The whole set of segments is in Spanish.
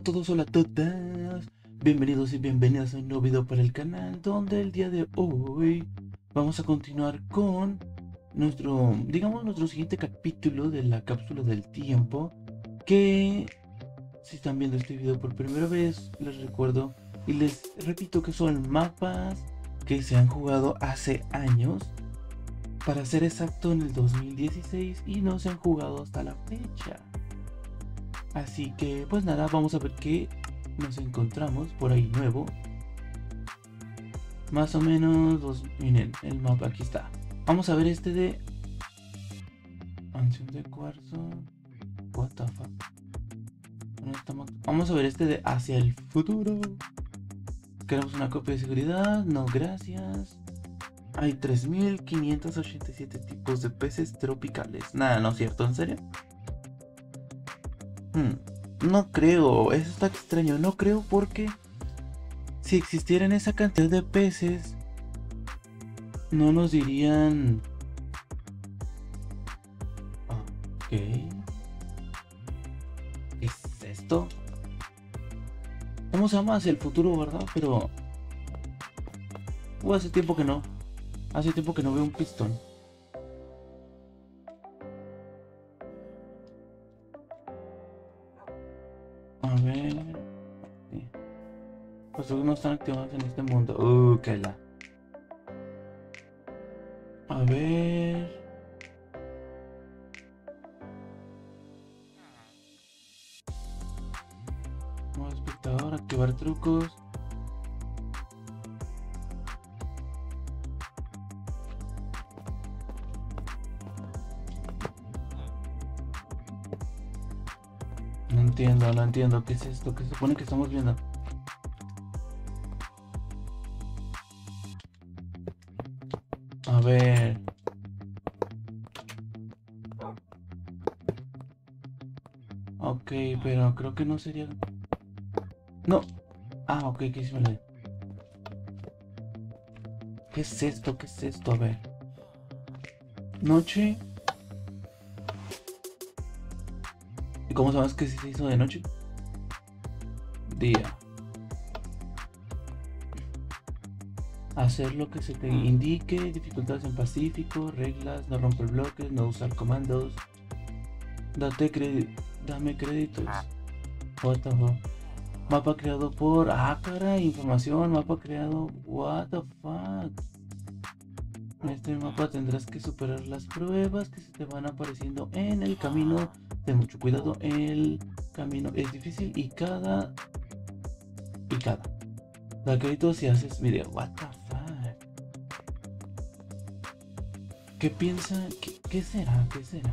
a todos, hola a todas. Bienvenidos y bienvenidas a un nuevo video para el canal, donde el día de hoy vamos a continuar con nuestro siguiente capítulo de la cápsula del tiempo. Que si están viendo este video por primera vez, les recuerdo y les repito que son mapas que se han jugado hace años, para ser exacto en el 2016, y no se han jugado hasta la fecha. Así que pues nada, vamos a ver qué nos encontramos por ahí nuevo. Más o menos, miren, el mapa aquí está. Vamos a ver este de mansión de cuarzo. What the fuck. Vamos a ver este de hacia el futuro. Queremos una copia de seguridad, no gracias. Hay 3587 tipos de peces tropicales. Nada, no es cierto, ¿en serio? No creo, eso está extraño, no creo, porque si existieran esa cantidad de peces, no nos dirían. Ok, ¿qué es esto? ¿Cómo se llama? Hacia el futuro, ¿verdad? Pero hace tiempo que no. Hace tiempo que no veo un pistón. A ver. Sí. Pues no están activados en este mundo. Que la. A ver. Modo espectador, activar trucos. No entiendo. ¿Qué es esto? ¿Qué se supone que estamos viendo? A ver. Ok, pero creo que no sería. No. Ok, que sí me lo. ¿Qué es esto? ¿Qué es esto? A ver. Noche. ¿Y cómo sabes que sí se hizo de noche? Día. Hacer lo que se te indique. Dificultades en Pacífico. Reglas. No romper bloques. No usar comandos. Dame créditos. What the fuck. Mapa creado por. Caray. Información. Mapa creado. What the fuck. En este mapa tendrás que superar las pruebas que se te van apareciendo en el camino. Ten mucho cuidado, el camino es difícil y cada. Da crédito si haces video. What the fuck. ¿Qué piensan? ¿Qué será?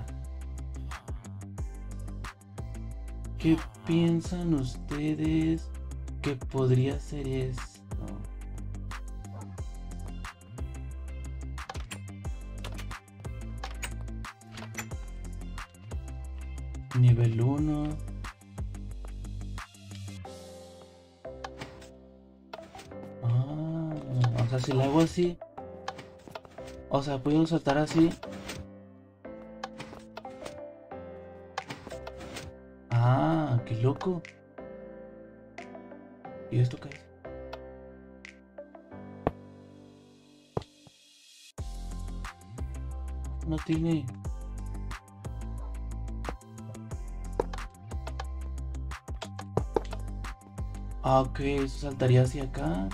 ¿Qué piensan ustedes que podría ser esto? Nivel 1. O sea, si lo hago así. O sea, puedo saltar así. Qué loco. ¿Y esto qué es? No tiene. Ok, eso saltaría hacia acá.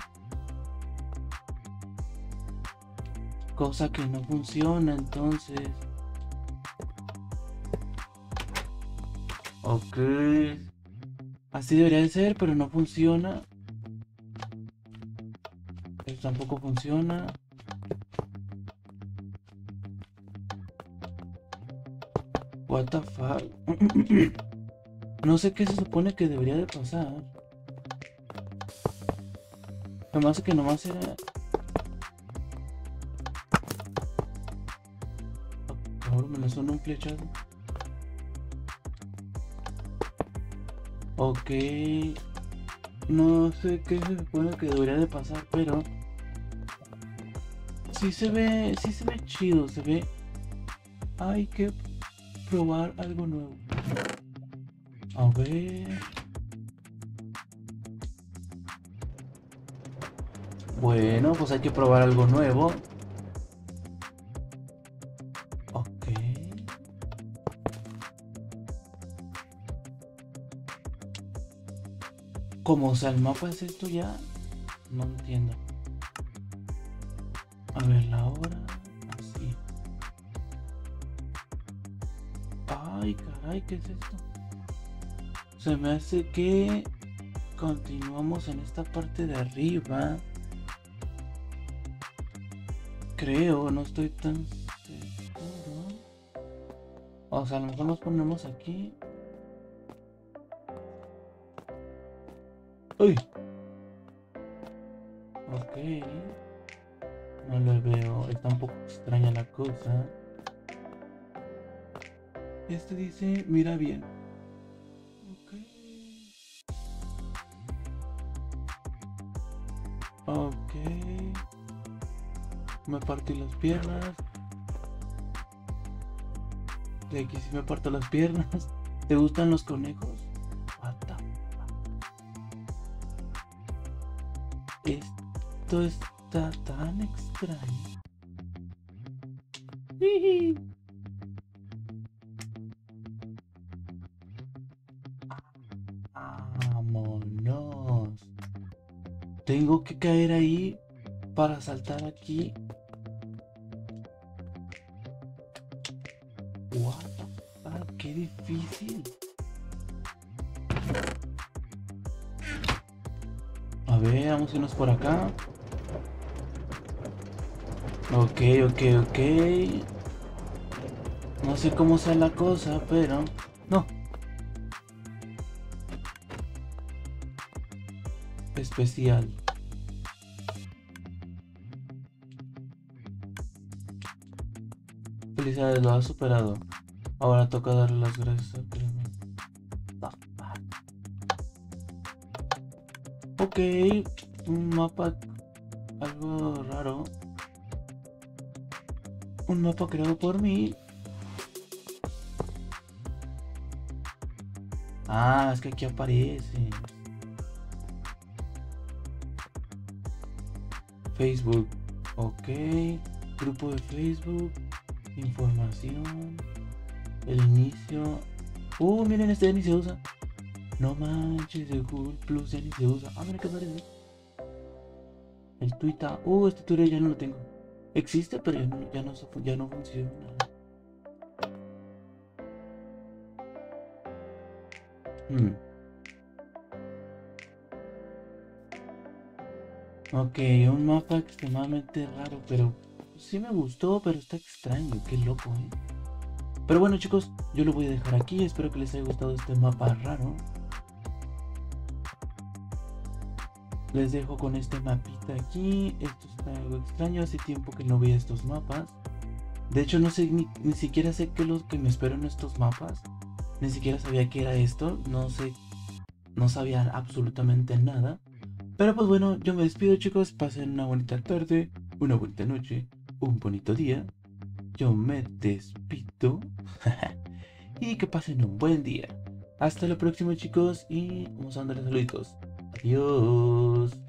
Cosa que no funciona, entonces. Ok. Así debería de ser, pero no funciona. Esto tampoco funciona. What the fuck. No sé qué se supone que debería de pasar. Además que nomás era. Ahora me lo suena un flechazo. Ok. No sé qué se supone que debería de pasar, pero sí se ve chido, se ve. Hay que probar algo nuevo. A ver. Bueno, pues hay que probar algo nuevo. Ok. ¿Cómo, o sea, el mapa es esto ya? No entiendo. A ver, la hora. Así. Ay, caray, ¿qué es esto? Se me hace que continuamos en esta parte de arriba. Creo, no estoy tan seguro. O sea, a lo mejor nos ponemos aquí. ¡Uy! Ok. No le veo. Está un poco extraña la cosa. Este dice, mira bien. Ok. Ok. Me partí las piernas. De aquí sí me parto las piernas. ¿Te gustan los conejos? What the fuck? Esto está tan extraño. Vámonos. Tengo que caer ahí para saltar aquí. What the fuck, qué difícil. A ver, vamos a irnos por acá. Ok. No sé cómo sea la cosa, pero... No. Especial. Felicidades, lo has superado. Ahora toca darle las gracias a Ok, un mapa algo raro. Un mapa creado por mí. Ah, es que aquí aparece. Facebook. Ok. Grupo de Facebook. Información. El inicio. Miren, este ya ni se usa. No manches, el Google Plus ya ni se usa. Mira qué parece. El Twitter. Este Twitter ya no lo tengo. Existe, pero ya no funciona. Ok, un mapa extremadamente raro, pero sí me gustó, pero está extraño, qué loco, ¿eh? Pero bueno, chicos, yo lo voy a dejar aquí. Espero que les haya gustado este mapa raro. Les dejo con este mapita aquí. Esto está algo extraño, hace tiempo que no veía estos mapas. De hecho, no sé, ni siquiera sé qué es lo que me espero en estos mapas. Ni siquiera sabía qué era esto. No sé, no sabía absolutamente nada. Pero pues bueno, yo me despido, chicos. Pasen una bonita tarde, una bonita noche, un bonito día. Yo me despido. Y que pasen un buen día. Hasta la próxima, chicos. Y vamos a darles saluditos. Adiós.